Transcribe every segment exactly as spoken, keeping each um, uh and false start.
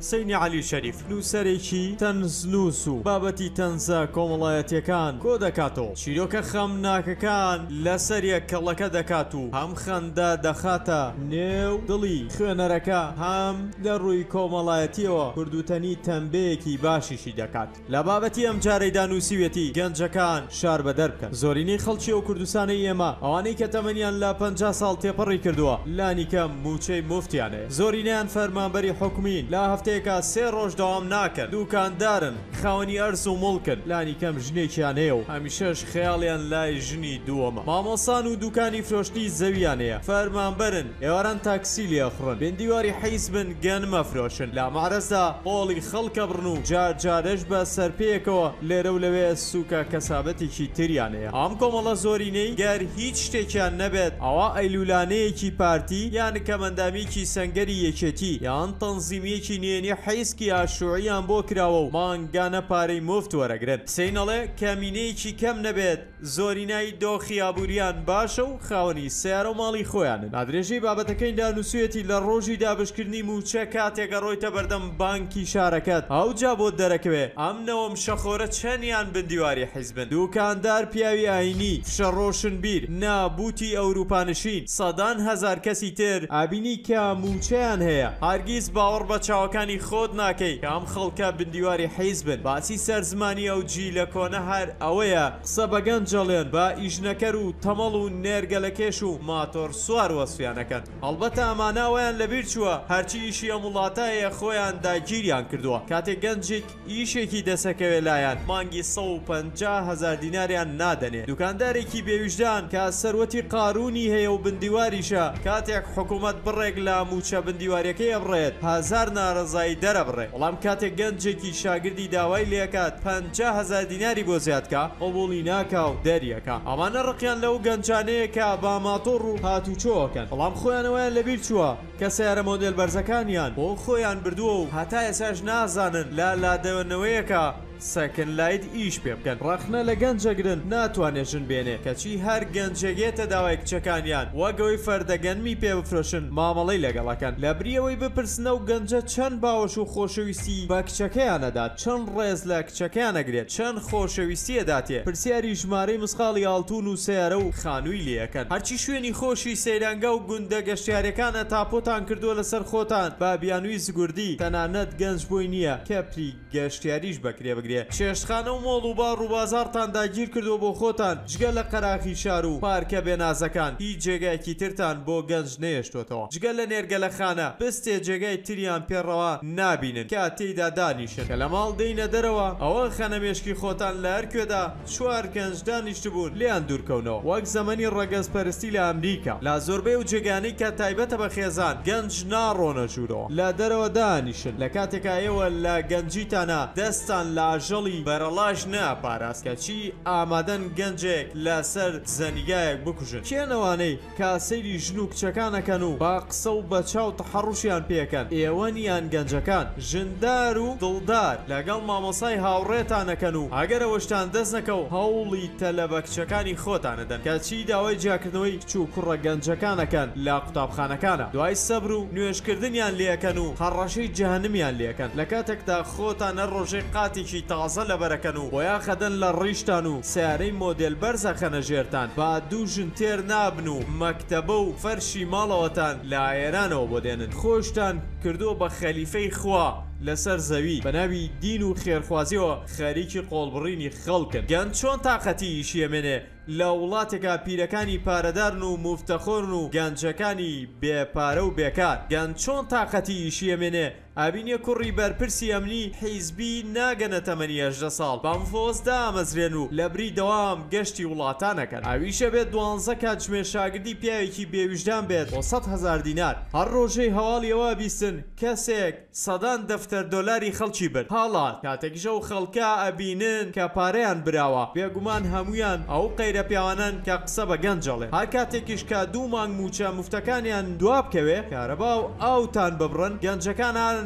سینی علی شەریف نووسەرێکی تەنزنووس و بابەتی تەنزە کۆمەڵایەتیەکان کۆ دەکاتەوە. چیرۆکە خەمناکەکان لەسەر یەککەڵەکە دەکات و هەم خەندە دەخاتە نێو دڵی خوێنەرەکە هەم لە ڕووی کۆمەڵایەتیەوە کوردوتەنی تەمبەیەکی باشیشی دەکات. لە بابەتی ئەم جارەی دانووسیوێتی گەنجەکان شار بەدەر بکەن. زۆرینەی خەڵکی و کوردستانی ئێمە ئەوانەی کە تەمەنیان لە پەنجا ساڵ تێپەڕی کردووە لانیکە موچەی مفتیانەیە. زۆرینیان فەرمانبەری حکومین لە هەفتەیەکە سێ ڕۆژ دەوام ناکەن. دوکاندارن خاوەنی ئەرز و مڵکن لانیکەم ژنێکیان هەیە و هەمیشەش خەیاڵیان لای ژنی دووەمە. مامۆسان و دوکانی فرۆشتی زەویان هەیە. فەرمانبەرن ئێواران تاکسی لێخڕن بێندیواری حیزبن گەن مەفرۆشن لە مارەسدا قۆڵی خەڵکە بڕن و جار جارش بە سەرپەیەکەوە لێرە و لەوێ سوکە کەسابەتێکی تریان هەیە. ئەم کۆمەڵە زۆرینەی گەر هیچ شتێکیان نەبێت ئەوە ئەیلولانەیەکی پارتی یان کەمەندامیکی سەنگەری یەکێتی یان تەنزیمیەکی نێنی حیزکی ئاشوعیان بۆ کراوە و مانگانە پارەی مفت وەرەگرن. سینەڵێ کەمینەیەکی کەم نەبێت زۆرینای دۆخی ئابووریان باشە و خاوەنی سیارە و ماڵی خۆیانن. ئادرێژەی بابەتەکەی دانووسێتی لە ڕۆژی دابشکردنی موچە کاتێکە ڕۆیتە بەردەم بانکی شارەکەت ئەوجا بۆ دەرەکەوێ ئەم نەوەم شەخۆرە چەندیان بندیواری حیزبن. دوکاندار پیاوی ئاینی فشەڕۆشن بیر نابوتی ئەوروپانشین سەدان هەزار کەسی تر ئابینی کە موچەیان هەیە. هەرگیز باوەڕ بە چاوەکانی خۆت ناکەی کە ئەم خەڵکە بندیواری حیزبن. باسی سەرزمانی ئەو جی لە کۆنە هەر ئەوەیە قسە بەگەنجەڵێن با ئیژنەکەر و تەمەڵ و نێرگەلەکێش و ماتۆر سوار وەسفیانەکەن. هەڵبەتە ئەماناوەیان لەبیر چووە هەرچی ئیشی ئەم وڵاتایە خۆیان داگیریان کردووە. کاتێک گەنجێک ئیشێکی دەسەکەوێ لایەن مانگی سە و پەنجا هەزار دیناریان نادەنێ. دوکاندارێکی بێویژدان کە سەروەتی قارونی هەیە و بندیواریشە کاتێک حکوومەت بڕێک لە موچە بندیواریەکەی ئەبڕێت هەزار ناڕزایی دەرەبڕێ. بەڵام کاتێک گەنجێکی شاگردی داوای لێکات پەنجا هەزار دیناری بۆ زیادکە قبوڵی ناکا و دەریەکە. ئەمانە ڕقیان لەو گەنجانەیە کە با ماتۆڕ و هاتوچۆکەن. بەڵام خۆیانەوەیان لەبیر چووە کە سیارە مۆدێل بەرزەکانیان بۆ خۆیان بردووە و هەتا ئێساش نازانن لا لادەوەنەوەیەکە سەکن لایت ئیش پێ بکەن. ڕەخنە لە گەنجەگرن ناتوانێژن بێنێ کەچی هەر گەنجەگێتە داوای کچەکانیان وەگەوەی فەردەگەنمی پێ بفرۆشن مامەڵەی لەگەڵەکەن. لە بریەوەی بپرسنە و گەنجە چەند باوەش و خۆشەویستی بە کچەکەیانەدات چەند ڕێز لە کچەکەیانەگرێت چەند خۆشەویستیەداتێ. پرسیاری ژمارەی مسخاڵی ئاڵتون و سیارە و خانووی لێەکەن. هەرچی شوێنی خۆشی سەیرانگە و گوندە گەشتیارەکانە تاپۆتان کردووە لەسەر خۆتان با بیانووی زگوردی تەنانەت گەنج بۆی نییە کەپری گەشتیاریش بەکرێ بگرێت. چێشتخانە و مۆڵ و بار و بازارتان داگیر کردو بۆ خۆتان جگە لە قەراخی شار و پارکە بێنازەکان هیچ جێگایکی ترتان بۆ گەنج نێشتۆتەوە. جگە لە نێرگەلەخانە بستێ جێگای تریان پێڕەوە نابینن کە تێیدا دانیشن کە لە ماڵ دەینە دەرەوە ئەوە خەنەمێشکی خۆتان لە هەرکوێدا چوار گەنج دانیشتبوون لێیان دوورکەونەوە وەک زەمەنی ڕەگەزپەرستی لە ئەمریکا. لە زۆربەی و جێگانەی کە تایبەتە بە خێزان گەنج ناڕۆنە ژوورەوە لە دەرەوە دانیشن. لە کاتێکا ئێوە لە گەنجیتانە دەستان لە ژەڵی بەرەڵاش ناپاراستکە چی ئامادەن گەنجێک لەسەر زەنیگایەک بکوژن. کێنەوانەی کاسەیری ژن و کچەکانەکەن و با قسە و بە چاو تەحەڕوشیان پێکەن ئێوەنیان گەنجەکان ژندار و دڵدار لەگەڵ مامۆسای هاوڕێتانەکەن و ئەگەرەوەشتان دەست نەکە و هەوڵی تەلەبە کچەکانی خۆتانەدەن کە چی داوای جیاکردنەوەی کچ و کوڕە گەنجەکانەکەن لە قوتابخانەکانە. دوای سەبر و نوێشکردنیان لێەکەن و هەڕەشەی جەهەنمیان لێەکەن. لە کاتێکدا خۆتانە ڕۆژەی قاتێکی تازە لەبەرەکەن و بۆیا خەدەن لە ڕیشتان و سیارەی مۆدێل بەرزە خەنە ژێرتان با دووژن تێر نابن و مەکتەبە و فەرشی ماڵەوەتان لە ئایرانەوە بۆ دێنن. خۆشتان کردو بە خەلیفەی خوا لەسەر زەوی بە ناوی دین و خێرخوازیەوە خەریکی قۆڵبڕینی خەڵکن. گەنج چۆن تااقەتی ئیشیەمێنێ لە وڵاتێکا پیرەکانی پارەدارن و موفتەخۆرن و گەنجەکانی بێپارە و بێکار. گەنج چۆن تااقەتی ئیشیەمێنێ ئابینیە کوڕی بەرپرسی ئەمنی حیزبی ناگەنە تەمەنی هەژدە ساڵ بامفۆزدا ئەمەزرێن و لە بری دەوام گەشتی وڵاتانەکەن. ئاویشە بێت دوانزە کاتژمێر شاگردی پیاوێکی بێویژدان بێت بۆ سەد هەزار دینار. هەر ڕۆژەی هەواڵیەوە بیستن کەسێک سەدان دەفتەر دۆلاری خەڵکی برد. هاڵات کاتێکیشە و خەڵکە ئەبینن کە پارەیان براوە بێگومان هەمویان ئەو قەیرە پیاوانن کە قسە بە گەنجەڵێ. هەر کاتێکیش کە دوو مانگ موچە مفتەکانیان دواب بکەوێ کارەبا و ئاوتان ببڕن گەنجەکانان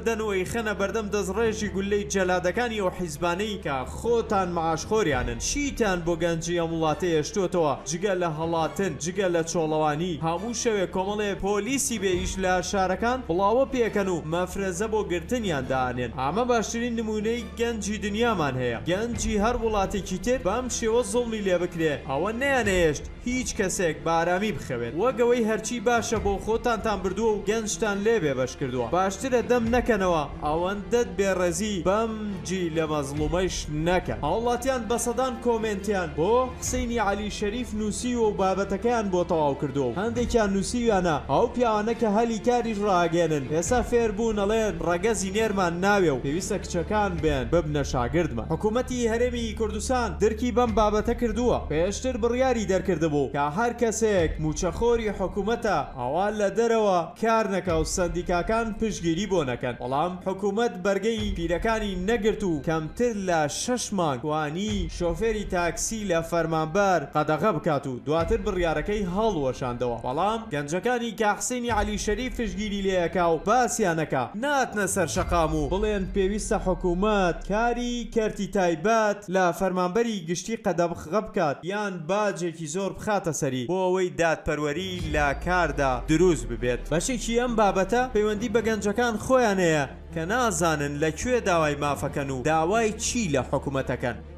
دەنەوەی خەنە بەردەم دەستڕێژی گولەی جەلادەکانی ئەو حیزبانەی کە خۆتان مەعاشخۆریانن. شیتان بۆ گەنجی ئەم وڵاتە هێشتوتەوە جگە لە هەڵاتن جگە لە چۆڵەوانی. هەموو شەوێ کۆمەڵێ پۆلیسی بێئیش لە شارەکان بڵاوە پێکەن و مەفرەزە بۆ گرتنیان دانێن. ئەمە باشترین نمونەی گەنجی دنیامان هەیە. گەنجی هەر وڵاتێکی تر بەم شێوە زوڵمی لێ بکرێ ئەوە نەیانەهێشت هیچ کەسێک بەرامی بخەوێت. وەگەوەی هەرچی باشە بۆ خۆتانتان بردووە و گەنجتان لێ بێبەش کردووە. باشترە دەم نەکەنەوە ئەوەندەت بێڕێزی بەمجی لە مەزڵومەیش نەکەن. هاوڵاتیان بەسەدان کۆمنتیان بۆ حسینی عەلی شەریف نووسی و بابەتەکەیان بۆ تەواو کردو. هەندێکیان نووسیویانە ئەو پیاوانە کە هەلی کاریش ڕاگەنن ئێستا فێر بوون ئەڵێن ڕەگەزی نێرمان ناوێ و پێویستە کچەکان بێن ببنە شاگردمان. حکوومەتی هەرێمی کوردستان درکی بەم بابەتە کردووە. پێشتر بڕیاری دەرکردبوو کە هەر کەسێک موچەخۆری حکوومەتە ئەوە لە دەرەوە کار نەکە و سەندیکاکان پشگیری بۆ نەکەن. بەڵام حکوومەت بەرگەی پیرەکانی نەگرت و کەمتر لە شەش مانگ توانی شۆفێری تاکسی لە فەرمانبەر قەدەغە بکات و دواتر بڕیارەکەی هەڵوەشاندەوە. بەڵام گەنجەکانی کە حسینی عەلی شەریف پشگیری لێیەکا و باسییانەکە ناتنە سەر شەقام و بڵێن پێویستە حکوومەت کاری کەرتی تایبەت لە فەرمانبەری گشتی قەدەغە بکات یان باجێکی زۆر بخاتە سەری بۆ ئەوەی دادپەروەری لە کاردا دروست ببێت. بەشێکی ئەم بابەتە پەیوەندی بە گەنجەکان خۆیانەیە کە نازانن لەکوێ داوای مافەکەن و داوای چی لە حکوومەتەکەن.